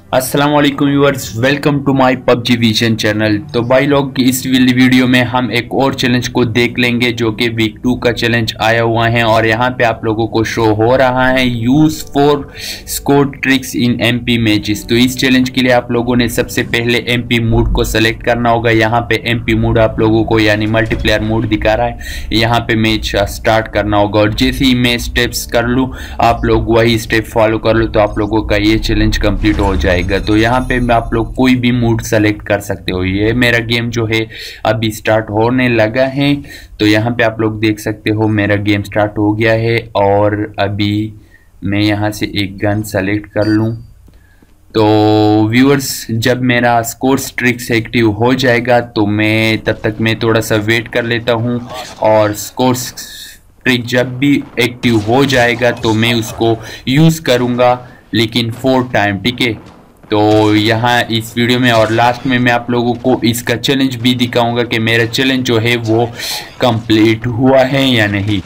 अस्सलाम वालेकुम viewers, welcome to my PUBG vision channel. तो भाई लोग, इस वीडियो में हम एक और चैलेंज को देख लेंगे जो कि वीक 2 का चैलेंज आया हुआ है और यहाँ पे आप लोगों को शो हो रहा है use four score tricks in MP matches. तो इस चैलेंज के लिए आप लोगों ने सबसे पहले एमपी मोड को सेलेक्ट करना होगा। यहाँ पे एमपी मोड आप लोगों को यानी मल्टीप्लेयर मोड दिखा रहा है, यहाँ पे मैच स्टार्ट करना होगा और जैसे ही मैं स्टेप्स कर लूँ आप लोग वही स्टेप फॉलो कर लो तो आप लोगों का ये चैलेंज कंप्लीट हो जाएगा। तो यहाँ पे आप लोग कोई भी मूड सेलेक्ट कर सकते हो। ये मेरा गेम जो है अभी स्टार्ट होने लगा है, तो यहाँ पे आप लोग देख सकते हो मेरा गेम स्टार्ट हो गया है और अभी मैं यहाँ से एक गन सेलेक्ट कर लूँ। तो व्यूअर्स, जब मेरा स्कोर स्ट्रिक्स एक्टिव हो जाएगा तो मैं तब तक मैं थोड़ा सा वेट कर लेता हूँ और स्कोर स्ट्रिक जब भी एक्टिव हो जाएगा तो मैं उसको यूज़ करूँगा, लेकिन 4 टाइम, ठीक है। तो यहाँ इस वीडियो में और लास्ट में मैं आप लोगों को इसका चैलेंज भी दिखाऊंगा कि मेरा चैलेंज जो है वो कंप्लीट हुआ है या नहीं।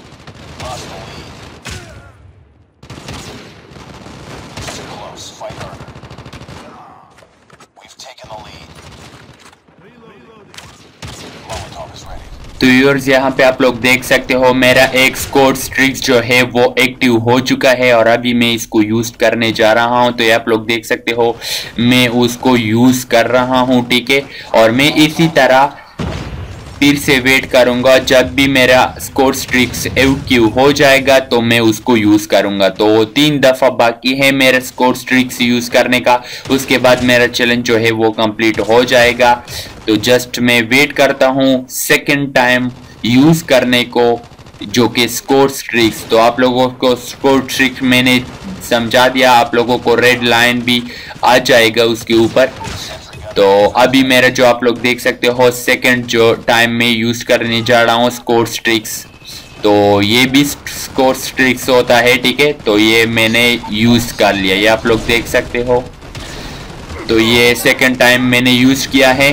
तो व्यूअर्स, यहाँ पे आप लोग देख सकते हो मेरा एक स्कोर स्ट्रिक्स जो है वो एक्टिव हो चुका है और अभी मैं इसको यूज करने जा रहा हूँ। तो ये आप लोग देख सकते हो मैं उसको यूज कर रहा हूँ, ठीक है। और मैं इसी तरह फिर से वेट करूंगा, जब भी मेरा स्कोर स्ट्रिक्स एक्टिव हो जाएगा तो मैं उसको यूज करूंगा। तो 3 दफा बाकी है मेरा स्कोर स्ट्रिक्स यूज करने का, उसके बाद मेरा चैलेंज जो है वो कंप्लीट हो जाएगा। तो जस्ट मैं वेट करता हूँ सेकंड टाइम यूज करने को, जो कि स्कोर स्ट्रिक्स। तो आप लोगों को स्कोर स्ट्रिक्स मैंने समझा दिया, आप लोगों को रेड लाइन भी आ जाएगा उसके ऊपर। तो अभी मेरा जो आप लोग देख सकते हो सेकंड जो टाइम में यूज करने जा रहा हूँ स्कोर स्ट्रिक्स, तो ये भी स्कोर स्ट्रिक्स होता है, ठीक है। तो ये मैंने यूज कर लिया, ये आप लोग देख सकते हो। तो ये सेकंड टाइम मैंने यूज किया है।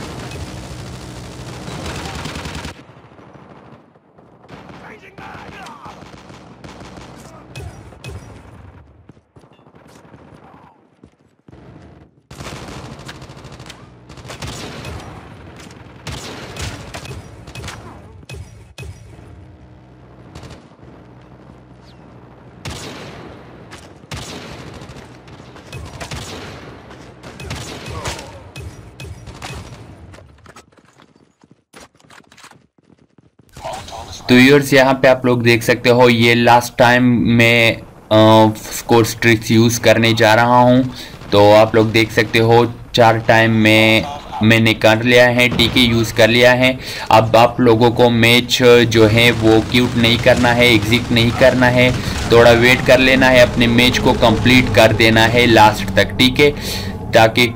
तो व्यूअर्स, यहाँ पे आप लोग देख सकते हो ये लास्ट टाइम मैं स्कोर स्ट्रिक्स यूज़ करने जा रहा हूँ। तो आप लोग देख सकते हो 4 टाइम मैंने कर लिया है, ठीक है, यूज़ कर लिया है। अब आप लोगों को मैच जो है वो क्यूट नहीं करना है, एग्जिट नहीं करना है, थोड़ा वेट कर लेना है, अपने मैच को कंप्लीट कर देना है लास्ट तक, ठीक है, ताकि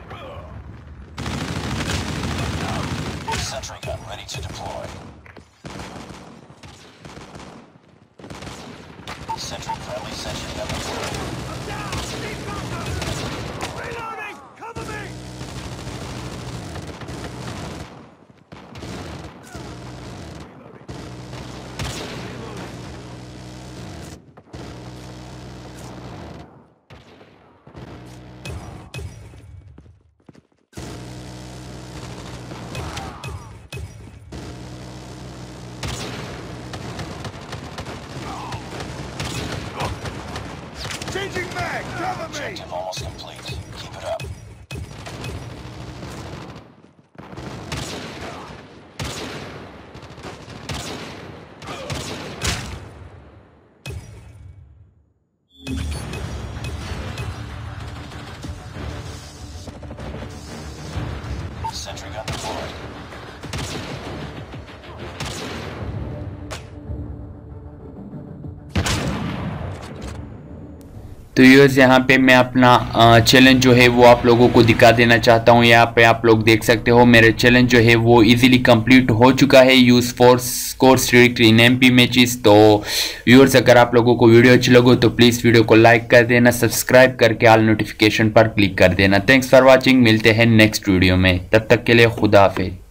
Changing mag! Cover me! Objective almost complete. Keep it up. Sentry gun deployed. तो यूज़र्स, यहाँ पे मैं अपना चैलेंज जो है वो आप लोगों को दिखा देना चाहता हूँ। यहाँ पे आप लोग देख सकते हो मेरा चैलेंज जो है वो इजीली कंप्लीट हो चुका है, use four score streaks in MP matches. तो व्यूअर्स, अगर आप लोगों को वीडियो अच्छी लगे तो प्लीज़ वीडियो को लाइक कर देना, सब्सक्राइब करके ऑल नोटिफिकेशन पर क्लिक कर देना। थैंक्स फॉर वॉचिंग, मिलते हैं नेक्स्ट वीडियो में, तब तक के लिए खुदा हाफिज़।